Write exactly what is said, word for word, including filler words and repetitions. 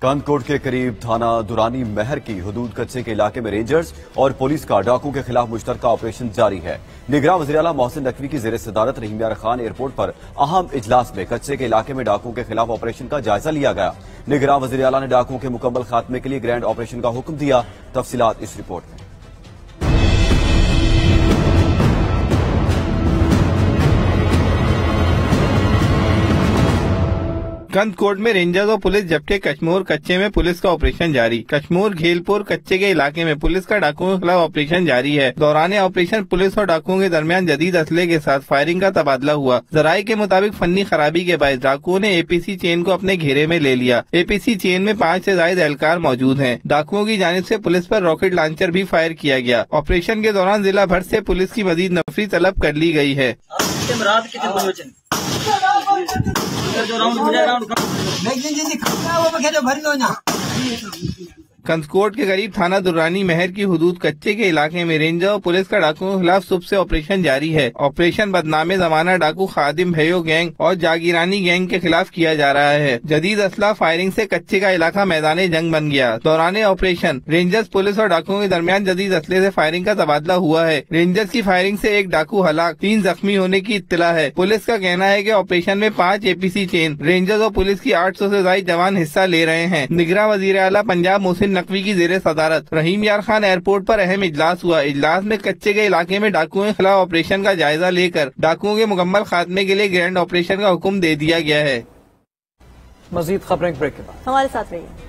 कांदकोट के करीब थाना दुरानी महर की हदूद कच्चे के इलाके में रेंजर्स और पुलिस का डाकुओं के खिलाफ मुश्तरका ऑपरेशन जारी है। निगरान वज़ीर आला मोहसिन नकवी की ज़ेर सदारत रहीम यार खान एयरपोर्ट पर अहम इजलास में कच्चे के इलाके में डाकुओं के खिलाफ ऑपरेशन का जायजा लिया गया। निगरान वज़ीर आला ने डाकुओं के मुकम्मल खात्मे के लिए ग्रैंड ऑपरेशन का हुक्म दिया। तफसीलात इस रिपोर्ट में। कंदकोट में रेंजर्स और पुलिस जब्ते कश्मोर कच्चे में पुलिस का ऑपरेशन जारी। कश्मोर घेलपुर कच्चे के इलाके में पुलिस का डाकुओं के खिलाफ ऑपरेशन जारी है। दौरान ऑपरेशन पुलिस और डाकुओं के दरमियान जदीद असले के साथ फायरिंग का तबादला हुआ। जराये के मुताबिक फन्नी खराबी के बाद डाकुओं ने एपीसी चेन को अपने घेरे में ले लिया। एपीसी चेन में पाँच से ज्यादा एहलकार मौजूद हैं। डाकुओं की जानिब से पुलिस पर रॉकेट लॉन्चर भी फायर किया गया। ऑपरेशन के दौरान जिला भर से पुलिस की मजीद नफरी तलब कर ली गई है। कंदकोट के करीब थाना दुरानी महर की हदूद कच्चे के इलाके में रेंजर और पुलिस का डाकुओं के खिलाफ सुबह से ऑपरेशन जारी है। ऑपरेशन बदनामे जमाना डाकू खादिम भयो गैंग और जागीरानी गैंग के खिलाफ किया जा रहा है। जदीद असला फायरिंग से कच्चे का इलाका मैदान जंग बन गया। दौरान ऑपरेशन रेंजर्स पुलिस और डाकुओं के दरमियान जदीद असले से फायरिंग का तबादला हुआ है। रेंजर्स की फायरिंग से एक डाकू हलाक, तीन जख्मी होने की इत्तला है। पुलिस का कहना है कि ऑपरेशन में पाँच एपीसी चेन, रेंजर्स और पुलिस की आठ सौ से ज्यादा जवान हिस्सा ले रहे हैं। निगरान वज़ीर आला पंजाब मोहसिन नकवी की ज़ेर सदारत रहीम यार खान एयरपोर्ट पर अहम इजलास हुआ। इजलास में कच्चे के इलाके में डाकुओं के खिलाफ ऑपरेशन का जायजा लेकर डाकुओं के मुकम्मल खात्मे के लिए ग्रैंड ऑपरेशन का हुक्म दे दिया गया है। मजीद खबरें ब्रेक के बाद हमारे साथ रहिए।